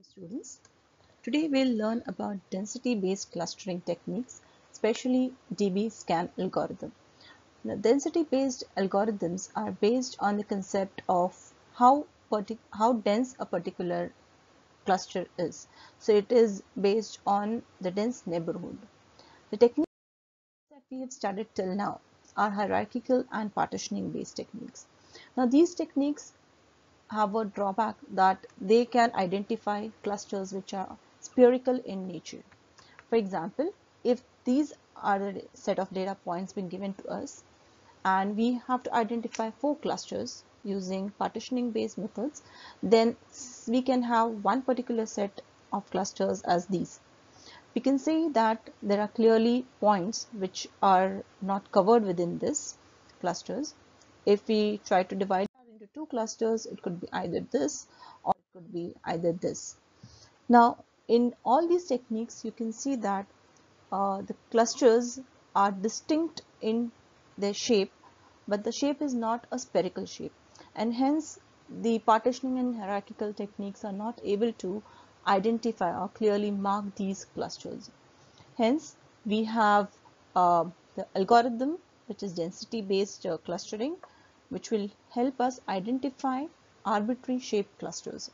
students. Today we'll learn about density-based clustering techniques, especially DB-scan algorithm. Now, density-based algorithms are based on the concept of how dense a particular cluster is. So it is based on the dense neighborhood. The techniques that we have studied till now are hierarchical and partitioning based techniques. Now these techniques have a drawback that they can identify clusters which are spherical in nature. For example, if these are a set of data points being given to us and we have to identify 4 clusters using partitioning based methods, then we can have one particular set of clusters as these. We can say that there are clearly points which are not covered within this clusters. If we try to divide that into 2 clusters, it could be either this or it could be either this. Now, in all these techniques, you can see that the clusters are distinct in their shape, but the shape is not a spherical shape, and hence the partitioning and hierarchical techniques are not able to identify or clearly mark these clusters. Hence, we have the algorithm, which is density based clustering, which will help us identify arbitrary shaped clusters.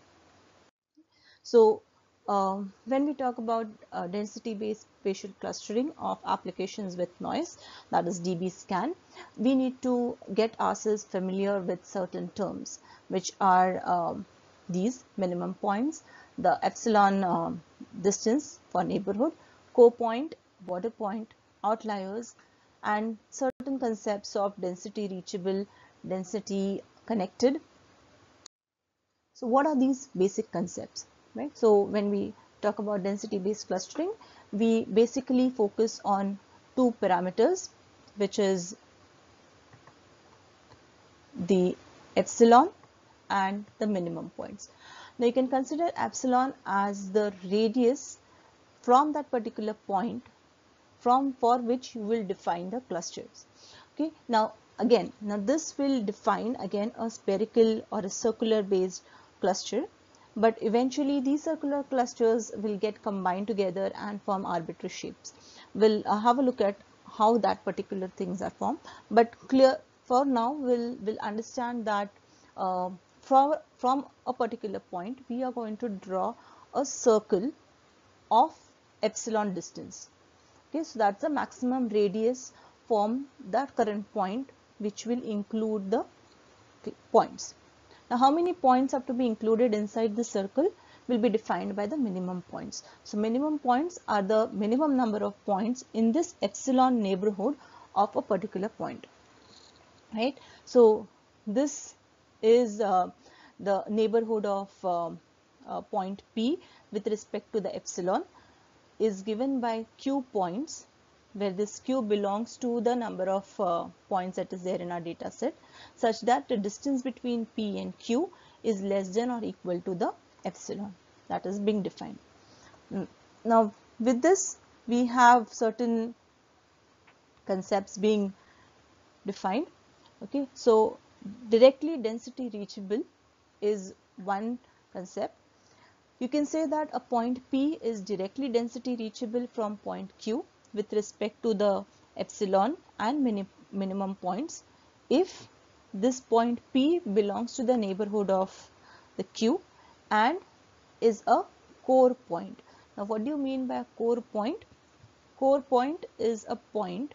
So when we talk about density-based spatial clustering of applications with noise, that is DB-scan, we need to get ourselves familiar with certain terms, which are these minimum points, the epsilon distance for neighborhood, co-point, border point, outliers, and certain concepts of density reachable, density connected. So what are these basic concepts, right? So when we talk about density based clustering, we basically focus on 2 parameters, which is the epsilon and the minimum points. Now you can consider epsilon as the radius from that particular point for which you will define the clusters. Okay, now this will define again a spherical or a circular based cluster, but eventually these circular clusters will get combined together and form arbitrary shapes. We'll have a look at how that particular things are formed, but clear for now we'll understand that from a particular point we are going to draw a circle of epsilon distance. Okay, so that's the maximum radius from that current point, which will include the points. Now, how many points have to be included inside the circle will be defined by the minimum points. So, minimum points are the minimum number of points in this epsilon neighborhood of a particular point, right? So, this is the neighborhood of point P with respect to the epsilon is given by q points, where this q belongs to the number of points that is there in our data set, such that the distance between p and q is less than or equal to the epsilon that is being defined. Now with this we have certain concepts being defined. Okay, so directly density reachable is one concept. You can say that a point P is directly density reachable from point Q with respect to the epsilon and minimum points if this point P belongs to the neighborhood of the Q and is a core point. Now what do you mean by a core point? Core point is a point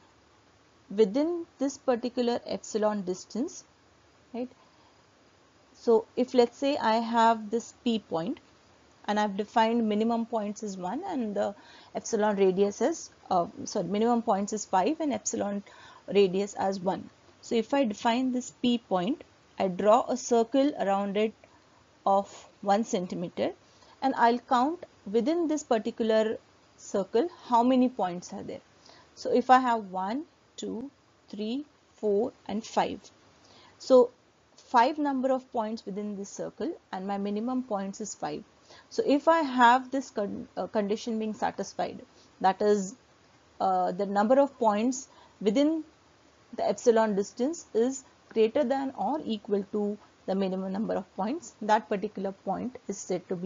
within this particular epsilon distance, right? So if let's say I have this P point and I've defined minimum points as 1 and the epsilon radius as minimum points is 5 and epsilon radius as 1. So if I define this P point, I draw a circle around it of 1 centimeter and I'll count within this particular circle how many points are there. So if I have 1, 2, 3, 4 and 5. So 5 number of points within this circle and my minimum points is 5. So if I have this condition being satisfied, that is the number of points within the epsilon distance is greater than or equal to the minimum number of points, that particular point is said to be a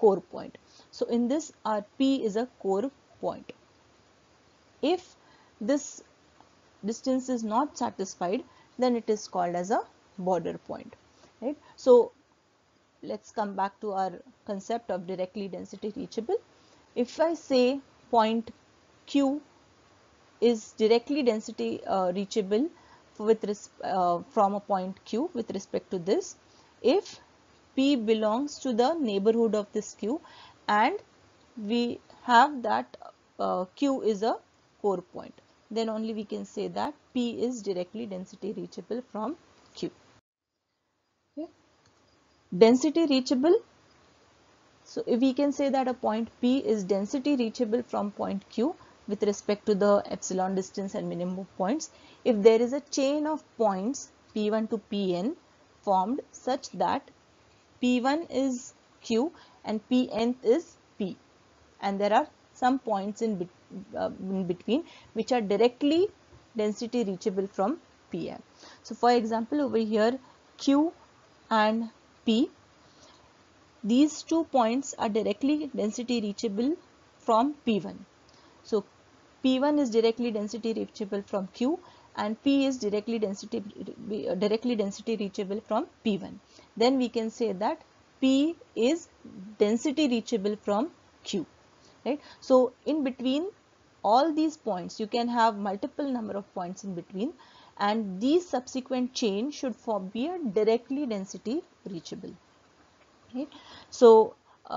core point. So in this, our P is a core point. If this distance is not satisfied, then it is called as a border point, right? So let's come back to our concept of directly density reachable. If I say point Q is directly density reachable from a point Q with respect to this, if P belongs to the neighborhood of this Q and we have that Q is a core point, then only we can say that P is directly density reachable from Q. Okay. Density reachable. So if we can say that a point P is density reachable from point Q with respect to the epsilon distance and minimum points, if there is a chain of points P1 to Pn formed such that P1 is Q and Pn is P, and there are some points in between which are directly density reachable from Pn. So for example, over here Q and P, these 2 points are directly density reachable from P1. So P1 is directly density reachable from Q and P is directly density reachable from P1. Then we can say that P is density reachable from Q, right? So in between all these points, you can have multiple number of points in between, and these subsequent chain should be a directly density reachable. Right? So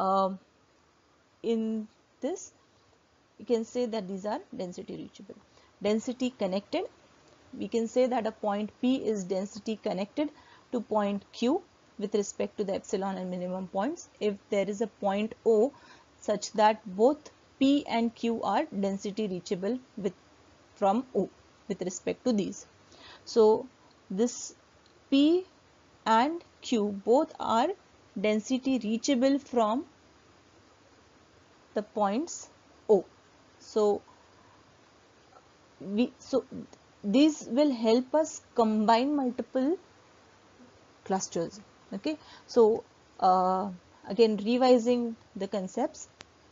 in this, you can say that these are density reachable. Density connected, we can say that a point P is density connected to point Q with respect to the epsilon and minimum points if there is a point O such that both P and Q are density reachable from O with respect to these. So this P and Q both are density reachable from the points O. So these will help us combine multiple clusters. Okay, so again revising the concepts,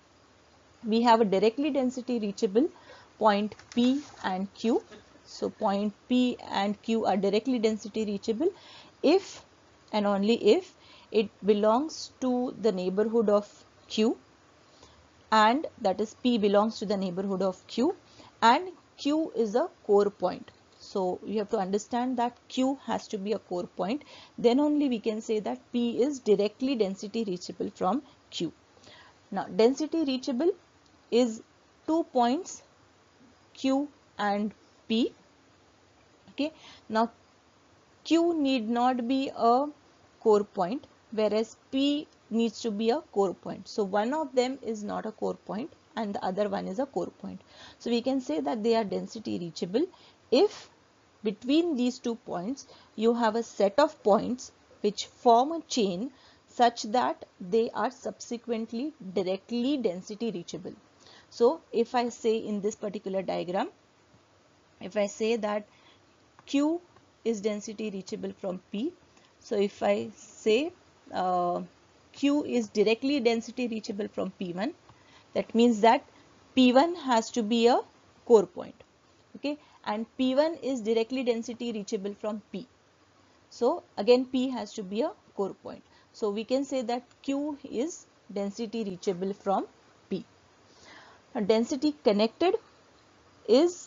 we have a directly density reachable point P and Q. So point P and Q are directly density reachable if and only if it belongs to the neighborhood of Q, and that is P belongs to the neighborhood of Q and Q is a core point. So you have to understand that Q has to be a core point, then only we can say that P is directly density reachable from Q. Now density reachable is 2 points Q and P. Okay, now Q need not be a core point, whereas P needs to be a core point. So one of them is not a core point and the other one is a core point. So we can say that they are density reachable if between these 2 points you have a set of points which form a chain such that they are subsequently directly density reachable. So if I say in this particular diagram, if I say that Q is density reachable from P, so if I say Q is directly density reachable from P1, that means that P1 has to be a core point, okay, and P1 is directly density reachable from P. So again P has to be a core point. So we can say that Q is density reachable from P. Now density connected is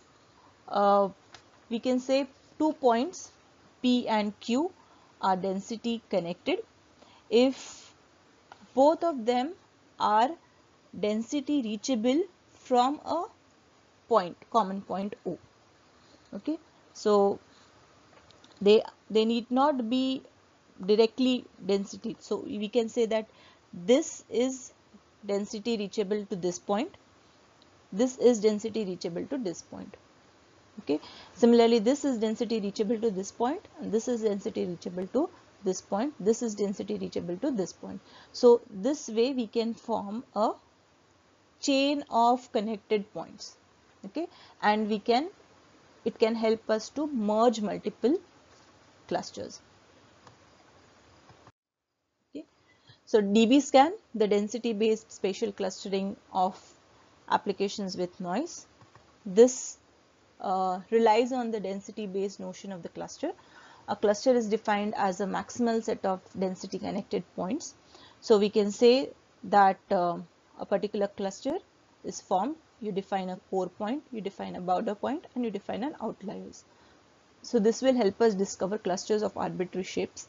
we can say 2 points P and Q are density connected if both of them are density reachable from a common point O. Okay, so they need not be directly density. So we can say that this is density reachable to this point, this is density reachable to this point. Okay, similarly this is density reachable to this point and this is density reachable to this point, this is density reachable to this point. So this way we can form a chain of connected points. Okay, and it can help us to merge multiple clusters. Okay, So DBSCAN, the density based spatial clustering of applications with noise. This relies on the density based notion of the cluster. A cluster is defined as a maximal set of density connected points. So we can say that a particular cluster is formed. You define a core point, you define a border point, and you define an outliers. So this will help us discover clusters of arbitrary shapes.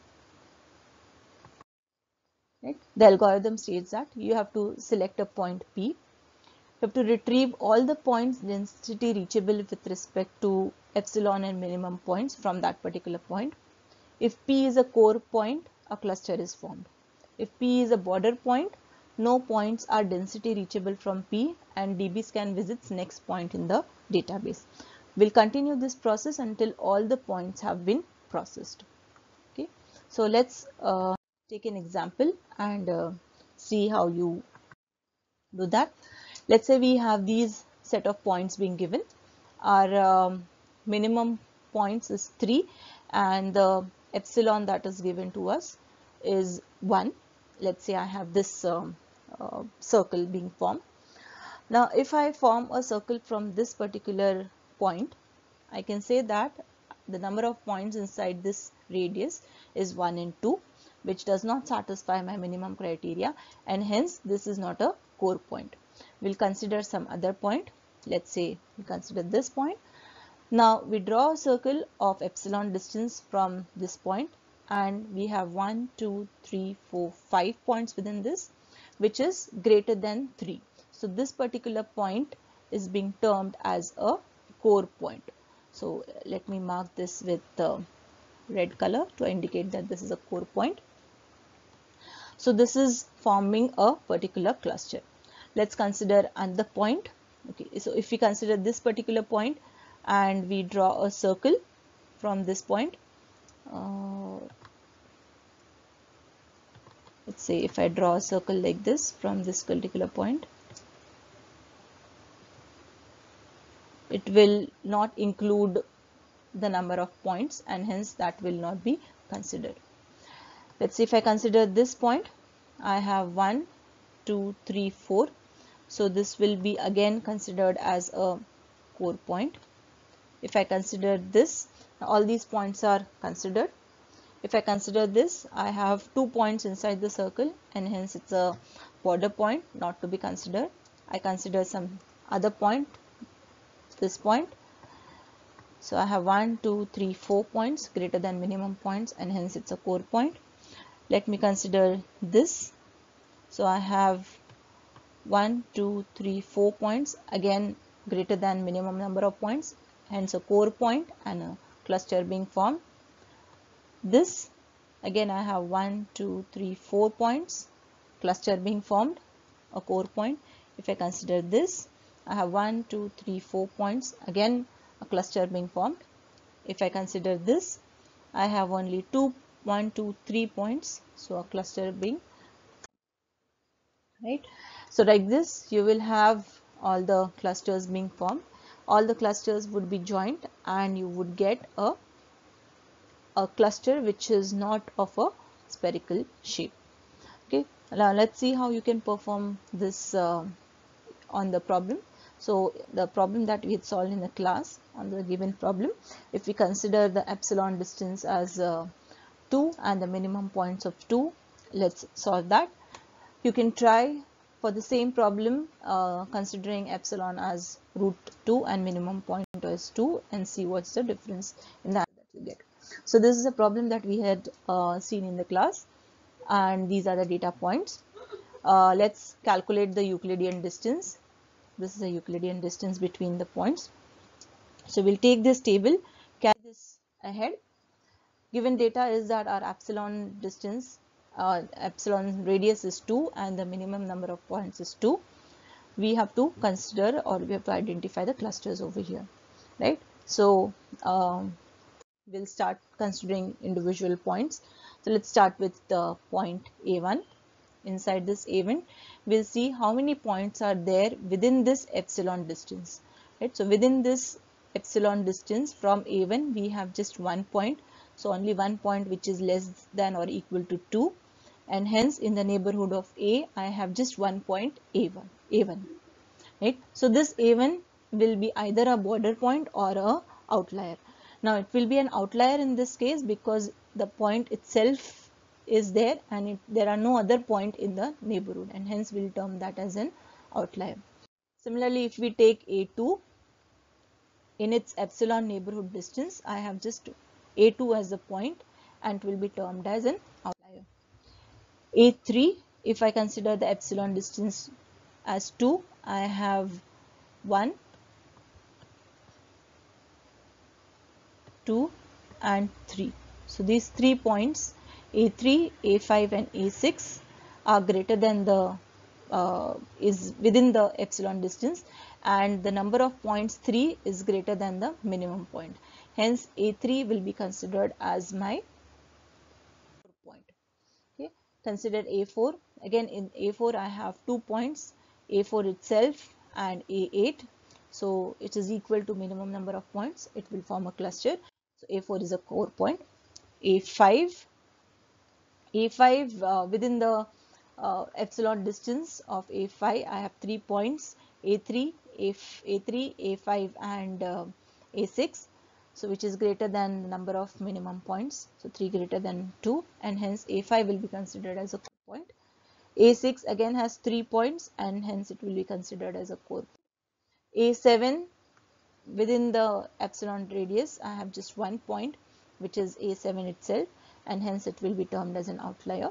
Right? The algorithm states that you have to select a point P. You have to retrieve all the points density reachable with respect to epsilon and minimum points from that particular point. If P is a core point, a cluster is formed. If P is a border point, no points are density reachable from P and DBSCAN visits next point in the database. We'll continue this process until all the points have been processed. Okay, so let's take an example and see how you do that. Let's say we have these set of points being given. Our minimum points is 3 and the epsilon that is given to us is 1. Let's say I have this circle being formed. Now if I form a circle from this particular point, I can say that the number of points inside this radius is 1 and 2, which does not satisfy my minimum criteria, and hence this is not a core point. We'll consider some other point. Let's say we consider this point. Now we draw a circle of epsilon distance from this point, and we have 1, 2, 3, 4, 5 points within this, which is greater than 3. So this particular point is being termed as a core point. So let me mark this with red color to indicate that this is a core point. So this is forming a particular cluster. Let's consider another point. Okay, so if we consider this particular point and we draw a circle from this point, let's say if I draw a circle like this from this particular point, it will not include the number of points and hence that will not be considered. Let's see, if I consider this point, I have 1, 2, 3, 4. So this will be again considered as a core point. If I consider this, all these points are considered. If I consider this, I have 2 points inside the circle and hence it's a border point, not to be considered. I consider some other point, this point. So I have 1, 2, 3, 4 points greater than minimum points and hence it's a core point. Let me consider this. So I have 1, 2, 3, 4 points, again greater than minimum number of points, hence a core point and a cluster being formed. This again I have 1, 2, 3, 4 points, cluster being formed, a core point. If I consider this, I have 1, 2, 3, 4 points, again a cluster being formed. If I consider this, I have only 1, 2, 3 points, so a cluster being, right? So like this you will have all the clusters being formed. All the clusters would be joined and you would get a cluster which is not of a spherical shape. Okay, now let's see how you can perform this on the problem. So the problem that we had solved in the class, on the given problem, if we consider the epsilon distance as 2 and the minimum points of 2, let's solve that. You can try for the same problem considering epsilon as root 2 and minimum point as 2 and see what's the difference in that you get. So this is a problem that we had seen in the class and these are the data points. Let's calculate the Euclidean distance. This is a Euclidean distance between the points. So we'll take this table, carry this ahead. Given data is that our epsilon distance, epsilon radius is 2 and the minimum number of points is 2. We have to consider or we have to identify the clusters over here, right? So we'll start considering individual points. So let's start with the point A1. Inside this A1, we'll see how many points are there within this epsilon distance, right? So within this epsilon distance from A1, we have just 1 point. So only 1 point which is less than or equal to 2. and hence in the neighborhood of A I have just one point A1, right? So this A1 will be either a border point or a outlier. Now it will be an outlier in this case because the point itself is there and there are no other point in the neighborhood, and hence we'll term that as an outlier. Similarly, if we take A2, in its epsilon neighborhood distance, I have just A2 as a point and it will be termed as an outlier. A3, if I consider the epsilon distance as 2, I have 1, 2 and 3. So these 3 points A3, A5 and A6 are greater than the is within the epsilon distance, and the number of points 3 is greater than the minimum point. Hence A3 will be considered as my point. Okay, consider A4. Again in A4 I have 2 points, A4 itself and A8. So it is equal to minimum number of points. It will form a cluster. So A4 is a core point. A5 within the epsilon distance of A5 I have 3 points, A3, A3, A5 and A6, so which is greater than the number of minimum points, so 3 greater than 2, and hence A5 will be considered as a core point. A6 again has 3 points and hence it will be considered as a core. A7 within the epsilon radius I have just 1 point, which is A7 itself, and hence it will be termed as an outlier.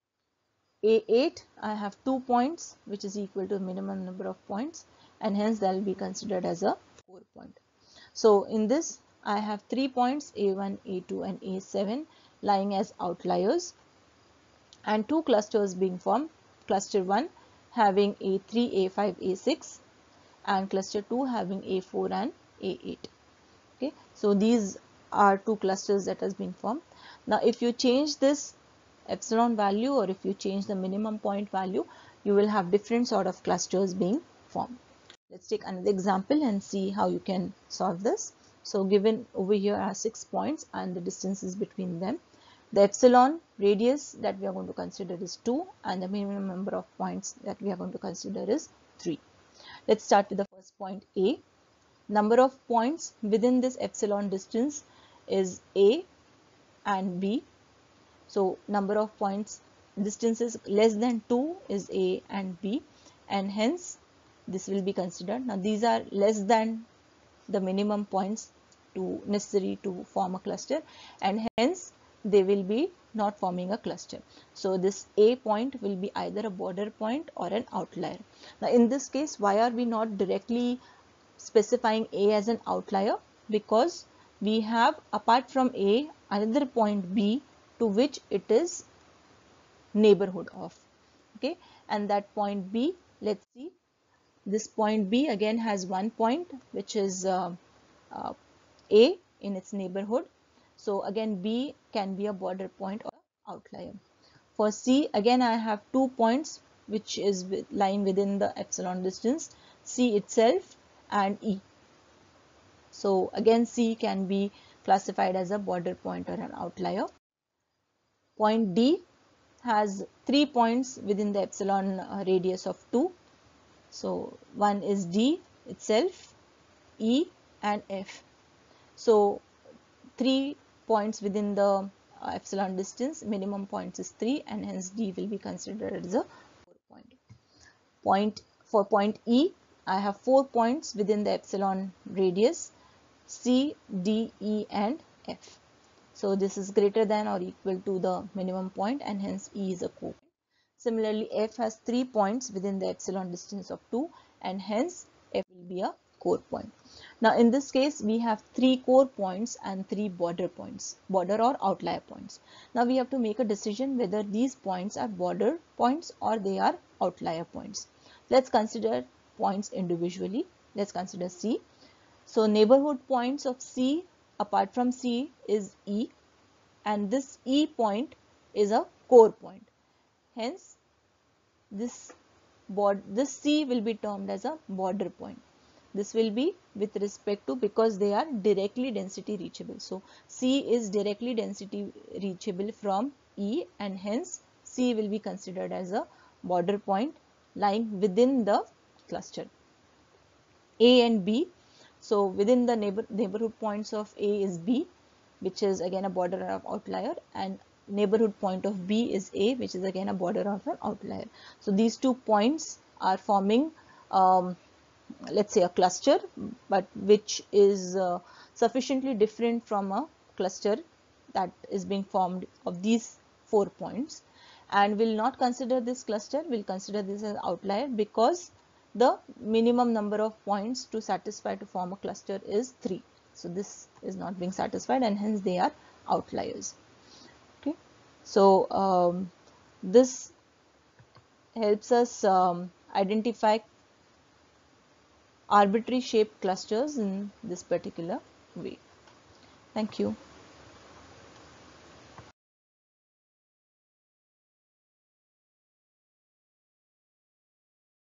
A8 I have 2 points, which is equal to the minimum number of points, and hence that will be considered as a core point. So in this I have 3 points A1, A2 and A7 lying as outliers, and 2 clusters being formed. Cluster 1 having A3, A5, A6, and cluster 2 having A4 and A8. Okay, so these are 2 clusters that has been formed. Now if you change this epsilon value, or if you change the minimum point value, you will have different sort of clusters being formed. Let's take another example and see how you can solve this. So given over here are 6 points and the distances between them. The epsilon radius that we are going to consider is 2 and the minimum number of points that we are going to consider is 3. Let's start with the first point A. Number of points within this epsilon distance is A and B. So number of points distances less than 2 is A and B, and hence this will be considered. Now these are less than the minimum points necessary to form a cluster, and hence they will be not forming a cluster. So this A point will be either a border point or an outlier. Now in this case, why are we not directly specifying A as an outlier? Because we have, apart from A, another point B to which it is neighborhood of. Okay, and that point B, let's see, this point B again has 1 point, which is A in its neighborhood. So again B can be a border point or outlier. For C, again I have 2 points which is lying within the epsilon distance, C itself and E. So again C can be classified as a border point or an outlier. Point D has 3 points within the epsilon radius of 2. So one is D itself, E and F. So 3 points within the epsilon distance, minimum points is 3, and hence D will be considered as a 4 point. For point E, I have 4 points within the epsilon radius, C, D, E and F. So this is greater than or equal to the minimum point, and hence E is a core point. Similarly, F has 3 points within the epsilon distance of 2, and hence F will be a core point. Now in this case we have 3 core points and 3 border points, border or outlier points. Now we have to make a decision whether these points are border points or they are outlier points. Let's consider points individually. Let's consider C. So neighborhood points of C apart from C is E, and this E point is a core point. Hence this C will be termed as a border point. This will be with respect to, because they are directly density reachable. So C is directly density reachable from E, and hence C will be considered as a border point lying within the cluster. A and B, so within the neighborhood points of A is B, which is again a border of outlier, and neighborhood point of B is A, which is again a border of an outlier. So these 2 points are forming let's say a cluster, but which is sufficiently different from a cluster that is being formed of these 4 points, and will not consider this cluster, will consider this as outlier, because the minimum number of points to satisfy to form a cluster is 3. So this is not being satisfied, and hence they are outliers. Okay, so this helps us identify arbitrary shaped clusters in this particular way. Thank you.